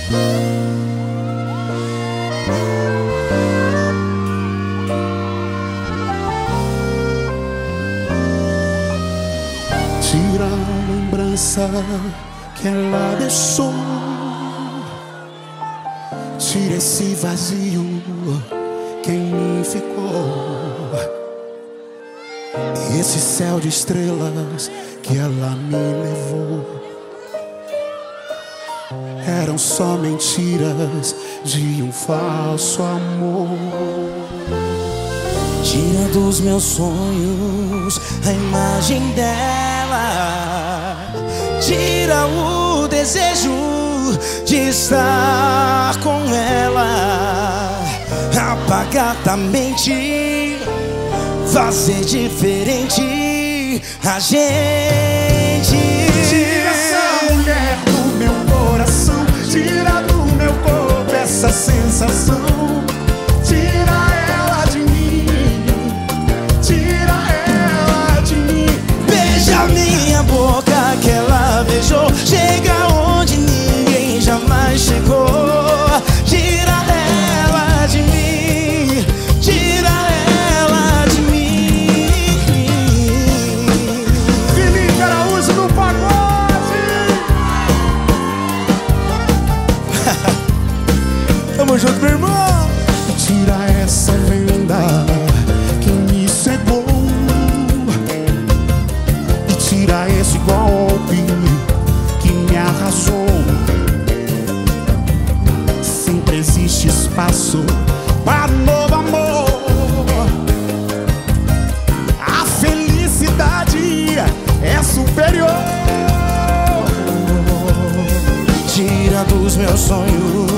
Tira a lembrança que ela deixou. Tira esse vazio que em mim ficou. Esse céu de estrelas que ela me levou eram só mentiras de um falso amor. Tira dos meus sonhos a imagem dela. Tira o desejo de estar com ela. Apagar da mente, fazer diferente a gente. Tira essa mulher do meu coração. Tira do meu corpo essa sensação. Tira ela de mim. Tira ela de mim. Beija minha boca que ela beijou. Chega onde ninguém jamais chegou. Tira ela de mim. Tira ela de mim. Felipe Araújo no pagode. Tamo junto, meu irmão. Tira essa venda que me cegou. E tira esse golpe que me arrasou. Sempre existe espaço para um novo amor. A felicidade é superior. Tira dos meus sonhos